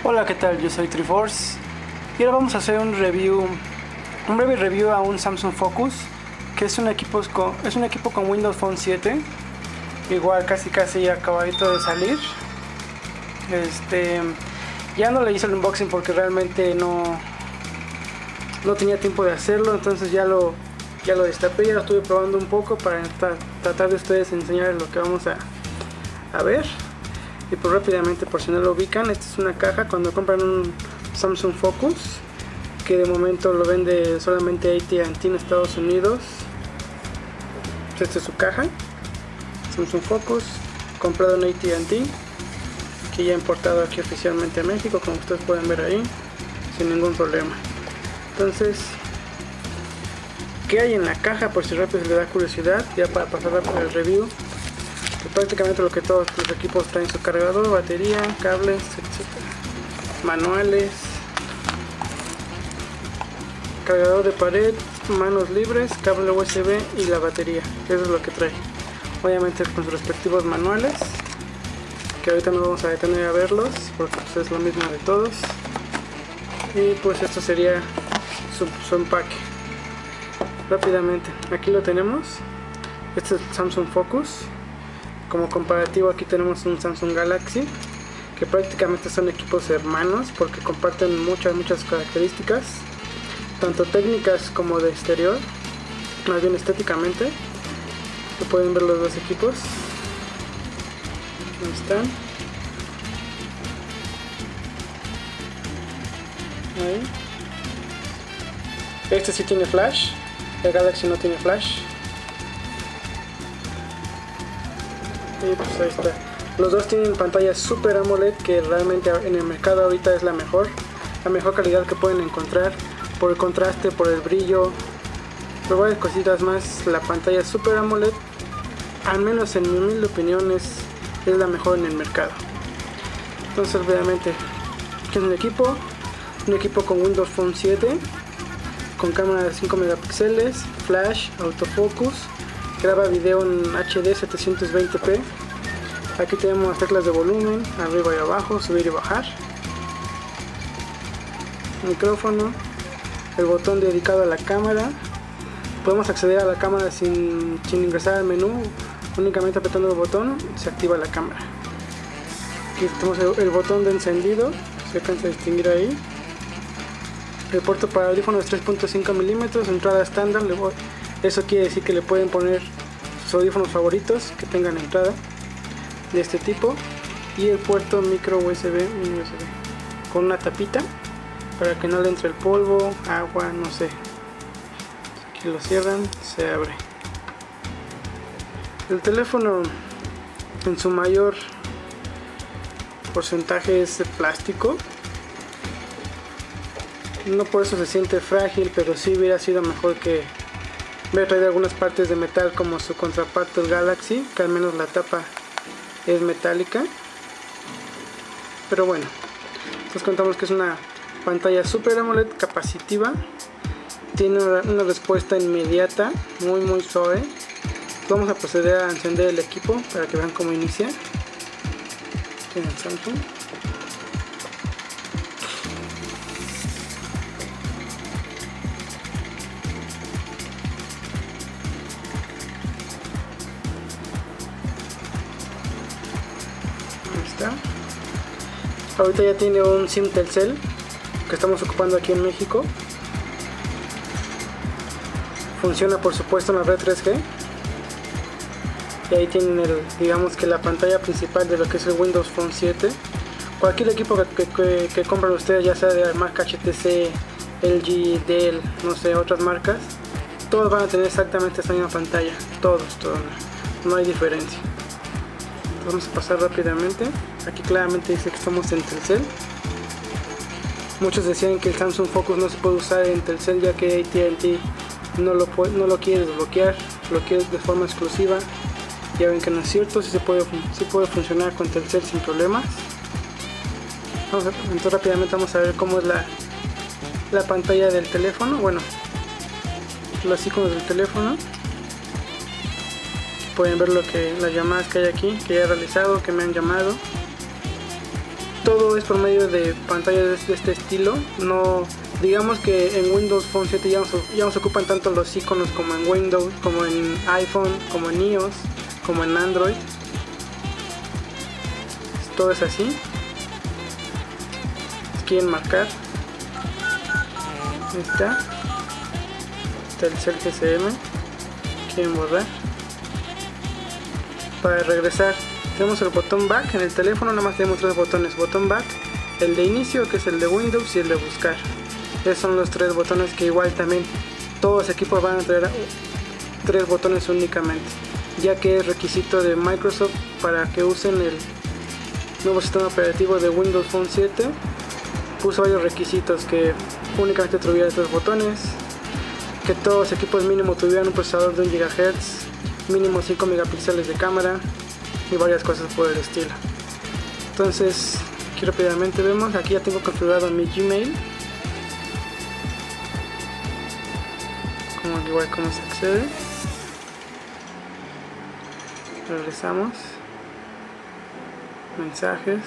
Hola, ¿qué tal? Yo soy Triforce y ahora vamos a hacer un breve review a un Samsung Focus, que es un equipo con Windows Phone 7, igual casi acabadito de salir. Ya no le hice el unboxing porque realmente no tenía tiempo de hacerlo, entonces ya lo destapé, ya lo estuve probando un poco para tratar de ustedes enseñarles lo que vamos a ver. Y pues rápidamente, por si no lo ubican, esta es una caja cuando compran un Samsung Focus, que de momento lo vende solamente AT&T en Estados Unidos. Esta es su caja, Samsung Focus, comprado en AT&T, que ya importado aquí oficialmente a México, como ustedes pueden ver ahí, sin ningún problema. Entonces, ¿qué hay en la caja? Por si rápido les da curiosidad, ya para pasar rápido el review. Prácticamente lo que todos los equipos traen: su cargador, batería, cables, etc. Manuales, cargador de pared, manos libres, cable USB y la batería. Eso es lo que trae. Obviamente con sus respectivos manuales, que ahorita no vamos a detener a verlos porque pues es lo mismo de todos. Y pues esto sería su empaque. Rápidamente, aquí lo tenemos. Este es Samsung Focus. Como comparativo, aquí tenemos un Samsung Galaxy, que prácticamente son equipos hermanos porque comparten muchas características, tanto técnicas como de exterior, más bien estéticamente. Se pueden ver los dos equipos. Ahí están. Ahí. Este sí tiene flash, el Galaxy no tiene flash. Y pues ahí está. Los dos tienen pantalla Super AMOLED, que realmente en el mercado ahorita es la mejor calidad que pueden encontrar, por el contraste, por el brillo, por varias cositas más. La pantalla Super AMOLED, al menos en mi humilde opinión, es la mejor en el mercado. Entonces obviamente, ¿qué es un equipo con Windows Phone 7, con cámara de 5 megapíxeles, flash, autofocus, graba video en HD 720p. Aquí tenemos las teclas de volumen, arriba y abajo, subir y bajar, micrófono, el botón dedicado a la cámara. Podemos acceder a la cámara sin ingresar al menú, únicamente apretando el botón se activa la cámara. Aquí tenemos el botón de encendido, se alcanza a distinguir ahí. El puerto para audífonos 3.5 milímetros, entrada estándar. Eso quiere decir que le pueden poner sus audífonos favoritos que tengan entrada de este tipo. Y el puerto micro USB, con una tapita para que no le entre el polvo, agua, no sé. Aquí lo cierran, se abre. El teléfono en su mayor porcentaje es de plástico. No por eso se siente frágil, pero sí hubiera sido mejor que hubiera traído algunas partes de metal como su contraparte, el Galaxy, que al menos la tapa es metálica. Pero bueno, entonces contamos que es una pantalla Super AMOLED capacitiva, tiene una respuesta inmediata, muy suave. Vamos a proceder a encender el equipo para que vean cómo inicia. Tiene el Samsung. Ahorita ya tiene un SIM Telcel que estamos ocupando aquí en México. Funciona por supuesto en la red 3G. Y ahí tienen digamos que la pantalla principal de lo que es el Windows Phone 7. Cualquier equipo que compren ustedes, ya sea de la marca HTC, LG, Dell, no sé, otras marcas, todos van a tener exactamente esta misma pantalla. Todos, no hay diferencia. Vamos a pasar rápidamente. Aquí claramente dice que estamos en Telcel. Muchos decían que el Samsung Focus no se puede usar en Telcel, ya que AT&T no lo quiere desbloquear, lo quiere de forma exclusiva. Ya ven que no es cierto, sí puede funcionar con Telcel sin problemas. Entonces rápidamente vamos a ver cómo es la pantalla del teléfono. Bueno, los iconos del teléfono. Pueden ver las llamadas que hay aquí, que ya he realizado, que me han llamado. todo es por medio de pantallas de este estilo. No, digamos que en Windows Phone 7 ya no se ocupan tanto los iconos como en Windows, como en iPhone, como en iOS, como en Android. Todo es así. Si quieren marcar, ahí está el GSM. Quieren borrar. Para regresar tenemos el botón back. En el teléfono nada más tenemos tres botones: botón back, el de inicio que es el de Windows y el de buscar. Esos son los tres botones que igual también todos los equipos van a tener tres botones únicamente, ya que es requisito de Microsoft para que usen el nuevo sistema operativo de Windows Phone 7. Puso varios requisitos: que únicamente tuviera tres botones, que todos los equipos mínimo tuvieran un procesador de 1 GHz, mínimo 5 megapíxeles de cámara y varias cosas por el estilo. Entonces aquí rápidamente vemos, aquí ya tengo configurado mi Gmail, igual cómo se accede. Regresamos, mensajes,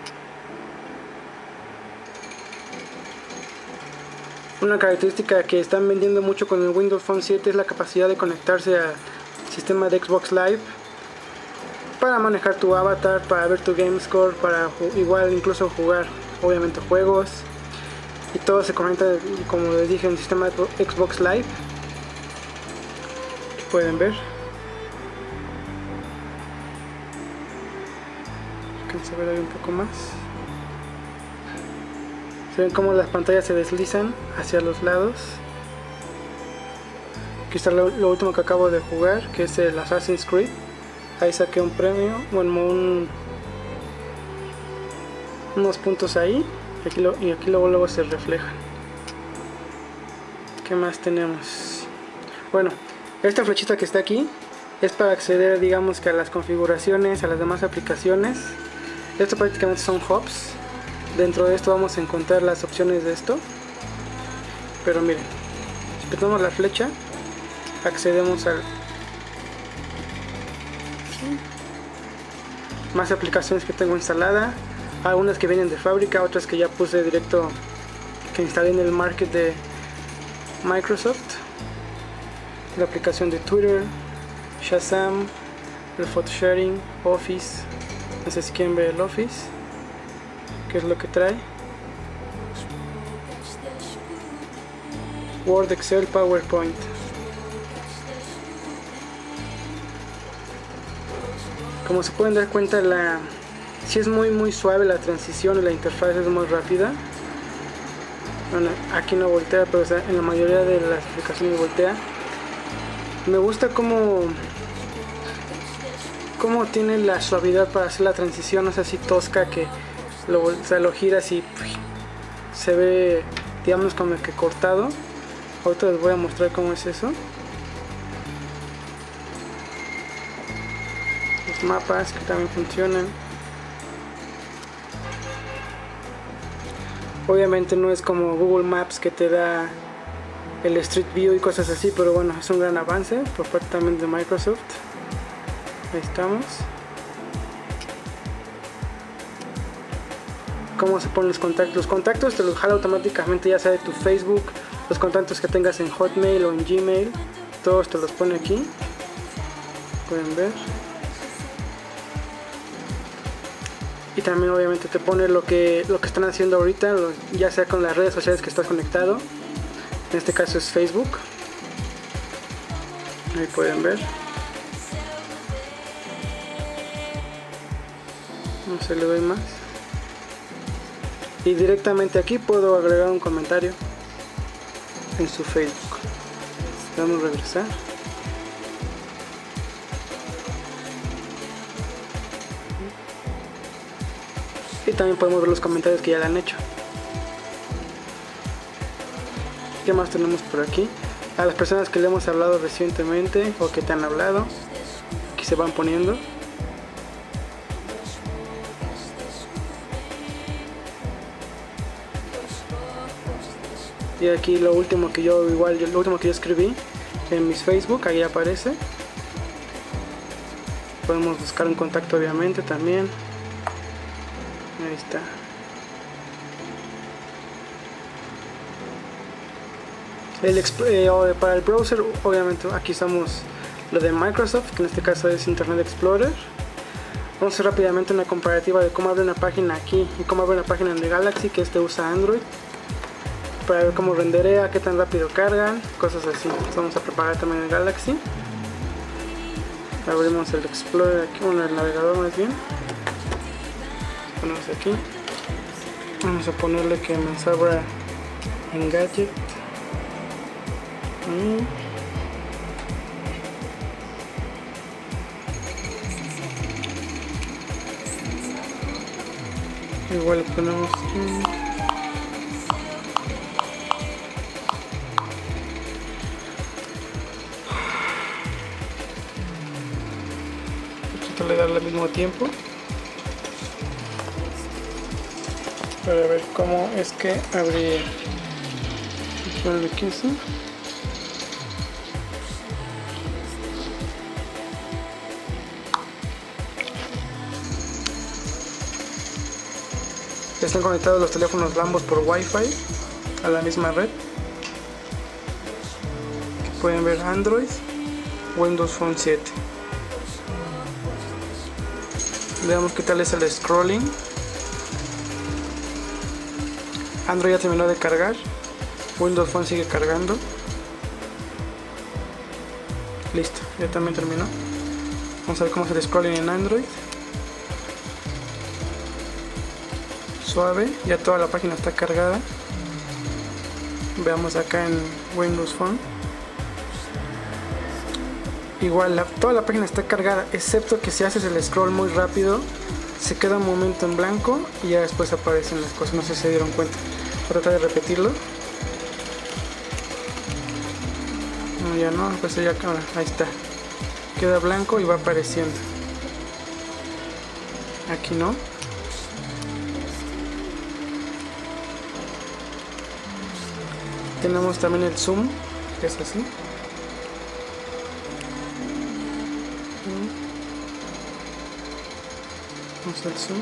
una característica que están vendiendo mucho con el Windows Phone 7 es la capacidad de conectarse al sistema de Xbox Live para manejar tu avatar, para ver tu game score, para igual incluso jugar obviamente juegos, y todo se conecta, como les dije, en el sistema de Xbox Live. Aquí pueden ver, alcanza a ver ahí un poco más. Se ven como las pantallas se deslizan hacia los lados. Aquí está lo último que acabo de jugar, que es el Assassin's Creed. Ahí saqué un premio, bueno, unos puntos ahí, y aquí luego se reflejan. ¿Qué más tenemos? Bueno, esta flechita que está aquí es para acceder, digamos, que a las configuraciones, a las demás aplicaciones. Esto prácticamente son hubs. Dentro de esto vamos a encontrar las opciones de esto. Pero miren, si apretamos la flecha, accedemos al más aplicaciones que tengo instalada, algunas que vienen de fábrica, otras que ya puse directo, que instalé en el market de Microsoft. La aplicación de Twitter, Shazam, el photo sharing, Office. No sé si quieren ver el Office, qué es lo que trae. Word, Excel, PowerPoint. Como se pueden dar cuenta, sí es muy suave la transición y la interfaz es muy rápida. Bueno, aquí no voltea, pero en la mayoría de las aplicaciones voltea. Me gusta cómo tiene la suavidad para hacer la transición, no es así tosca que lo giras y se ve, digamos, como que cortado. Ahorita les voy a mostrar cómo es eso. Los mapas que también funcionan. Obviamente no es como Google Maps que te da el Street View y cosas así, pero bueno, es un gran avance por parte también de Microsoft. Ahí estamos. Cómo se ponen los contactos. Los contactos te los jala automáticamente, ya sea de tu Facebook, los contactos que tengas en Hotmail o en Gmail, todos te los pone aquí. Pueden ver. Y también obviamente te pone lo que están haciendo ahorita, ya sea con las redes sociales que estás conectado. En este caso es Facebook. Ahí pueden ver. No se le doy más. Y directamente aquí puedo agregar un comentario en su Facebook. Vamos a regresar. Y también podemos ver los comentarios que ya le han hecho. ¿Qué más tenemos por aquí? A las personas que le hemos hablado recientemente o que te han hablado, aquí se van poniendo. Y aquí lo último que yo escribí en mis Facebook, ahí aparece. Podemos buscar un contacto obviamente también. Ahí está. Para el browser, obviamente aquí usamos lo de Microsoft, que en este caso es Internet Explorer. Vamos a hacer rápidamente una comparativa de cómo abre una página aquí y cómo abre una página en el Galaxy, que usa Android, para ver cómo renderea, qué tan rápido cargan, cosas así. Entonces vamos a preparar también el Galaxy. Abrimos el Explorer aquí, bueno, el navegador más bien. Ponemos aquí. Vamos a ponerle que nos abra en Gadget. Igual le ponemos aquí. Le darle al mismo tiempo para ver cómo es que abrí. Aquí sí. Están conectados los teléfonos ambos por Wi-Fi a la misma red. Aquí pueden ver Android, Windows Phone 7. Veamos qué tal es el scrolling. Android ya terminó de cargar. Windows Phone sigue cargando. Listo, ya también terminó. Vamos a ver cómo es el scrolling en Android. Suave, ya toda la página está cargada. Veamos acá en Windows Phone. Igual toda la página está cargada, excepto que si haces el scroll muy rápido se queda un momento en blanco y ya después aparecen las cosas. No sé si se dieron cuenta. Voy a tratar de repetirlo. No, ya no, pues ya ahora, ahí está. Queda blanco y va apareciendo. Aquí no. Tenemos también el zoom, que es así. Vamos al zoom.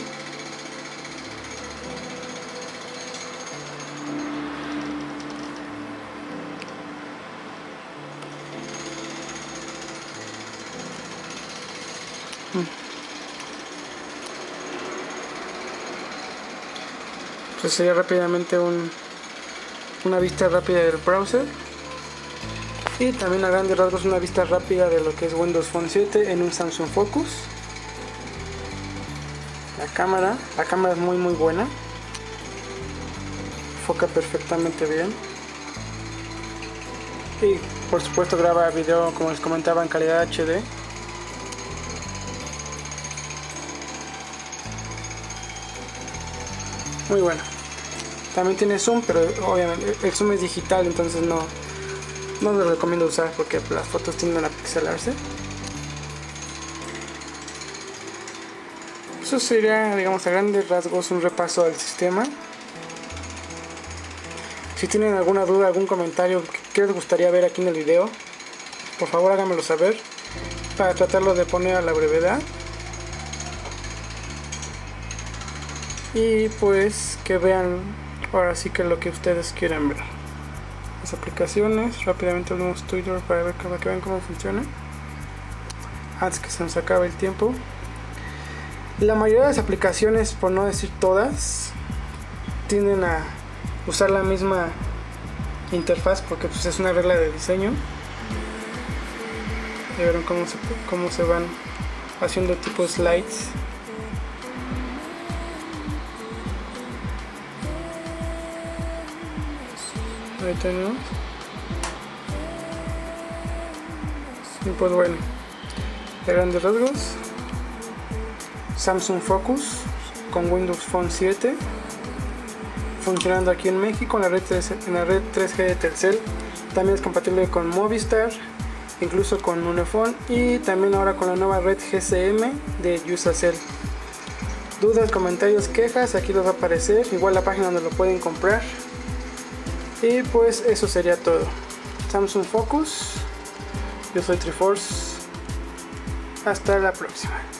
Pues sería rápidamente una vista rápida del browser, y también a grandes rasgos una vista rápida de lo que es Windows Phone 7 en un Samsung Focus. La cámara es muy buena, enfoca perfectamente bien y por supuesto graba video, como les comentaba, en calidad HD. Muy bueno. También tiene zoom, pero obviamente el zoom es digital, entonces no lo recomiendo usar porque las fotos tienden a pixelarse. Eso sería, digamos, a grandes rasgos un repaso al sistema. Si tienen alguna duda, algún comentario que les gustaría ver aquí en el video, por favor háganmelo saber para tratarlo de poner a la brevedad. Y pues que vean ahora sí que lo que ustedes quieran ver. Las aplicaciones, rápidamente abrimos Twitter para que vean cómo funciona antes que se nos acabe el tiempo. La mayoría de las aplicaciones, por no decir todas, tienden a usar la misma interfaz porque pues es una regla de diseño. Ya vieron cómo se van haciendo tipo slides. Ahí tenemos. Y pues bueno, de grandes rasgos, Samsung Focus con Windows Phone 7 funcionando aquí en México en la red 3G de Telcel. También es compatible con Movistar, incluso con Unifone, y también ahora con la nueva red GSM de Usacell. Dudas, comentarios, quejas, aquí les va a aparecer, igual la página donde lo pueden comprar. Y pues eso sería todo. Samsung Focus. Yo soy Triforce. Hasta la próxima.